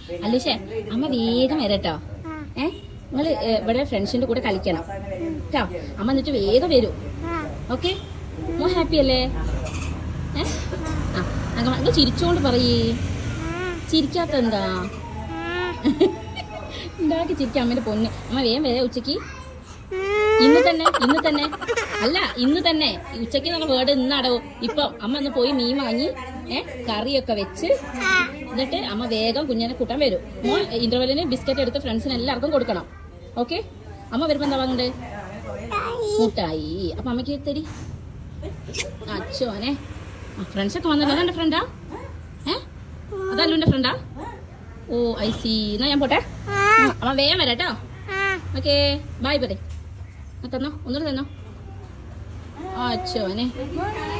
അല്ലൂഷേ അമ്മ വേഗം വരട്ടോ. നിങ്ങള് ഇവിടെ ഫ്രണ്ട്സിന്റെ കൂടെ കളിക്കണം കേട്ടോ. അമ്മ എന്നിട്ട് വേഗം വരൂ. ഓക്കെ, മോ ഹാപ്പി അല്ലേ? നിങ്ങൾ ചിരിച്ചോണ്ട് പറയേ. ചിരിക്കാത്ത എന്താ? ഉണ്ടാക്കി ചിരിക്കാം അമ്മേന്റെ പൊന്ന്. അമ്മ വേഗം വരെ ഉച്ചക്ക്. ഇന്ന് തന്നെ അല്ല, ഇന്ന് തന്നെ ഉച്ചക്ക് നമ്മൾ വേർഡ് ഇന്നാടോ. ഇപ്പൊ അമ്മ ഒന്ന് പോയി മീൻ വാങ്ങി കറിയൊക്കെ വെച്ച് എന്നിട്ട് അമ്മ വേഗം കുഞ്ഞിനെ കൂട്ടാൻ വരും. മോൻ ഇന്റർവെല്ലിന് ബിസ്ക്കറ്റ് എടുത്ത് ഫ്രണ്ട്സിന് എല്ലാവർക്കും കൊടുക്കണം. ഓക്കെ, അമ്മ വരുമ്പോ എന്താ വാങ്ങണ്ടേ? മുട്ടായി. അപ്പൊ അമ്മക്ക് തരി. അച്ഛോനെ ഫ്രണ്ട്സൊക്കെ വന്നല്ലോ. അതെന്റെ ഫ്രണ്ടാ? അതല്ലുന്റെ ഫ്രണ്ടാ? Oh I see. എന്നാ ഞാൻ പോട്ടെ. അമ്മ വേഗം വരാട്ടോ. ഓക്കെ, ബൈ പറ. തന്നോ, ഒന്നുകൂടെ തന്നോ. അച്ഛോനെ